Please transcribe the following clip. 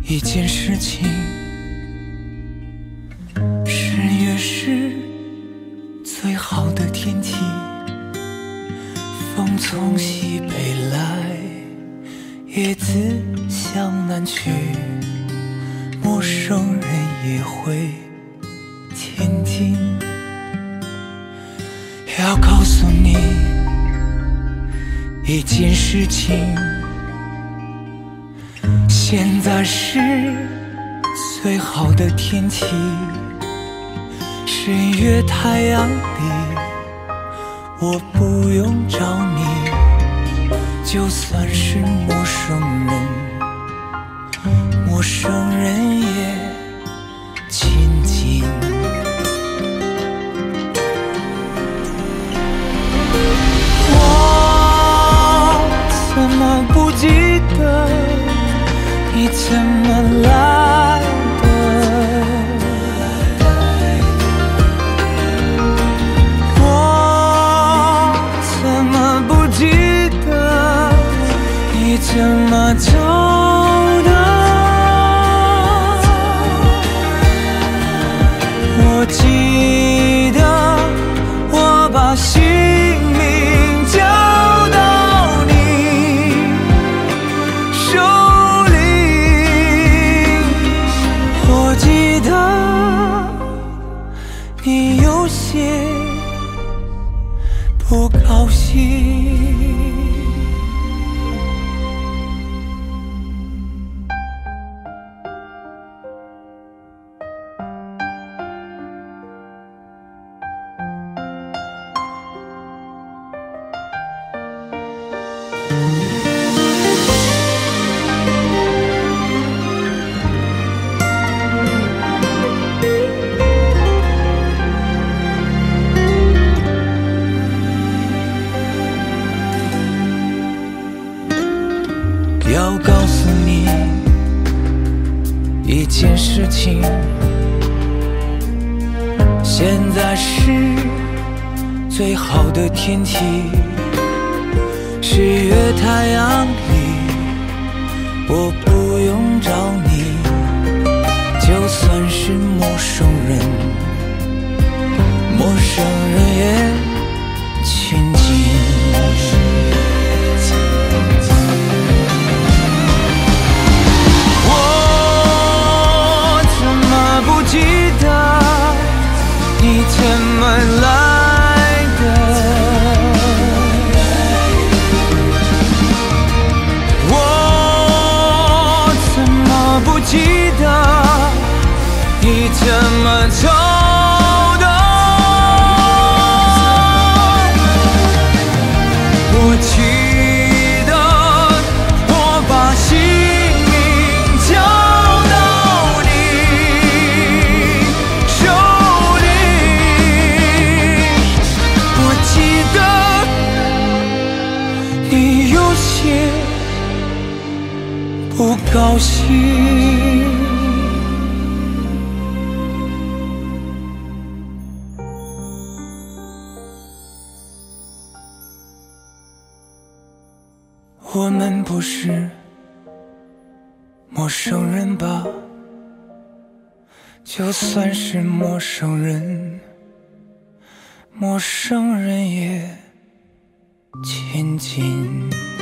一件事情。10月是最好的天气，风从西北来，叶子向南去，陌生人也会前进。要告诉你一件事情，现在是最好的天气，10月太阳里，我不用找你，就算是陌生人，陌生人也亲近。我怎么不记得你怎么来的？我怎么不记得你怎么走的？我记得我把姓名交到你手里，我记得你有些不高兴。要告诉你一件事情，现在是最好的天气，10月太阳里，我不用找你，就算是陌生人，陌生人也亲近。你怎么来的？我怎么不记得你怎么走的？我记得我把姓名交到你手里，你有些不高兴。我们不是陌生人吧？就算是陌生人，陌生人也亲近。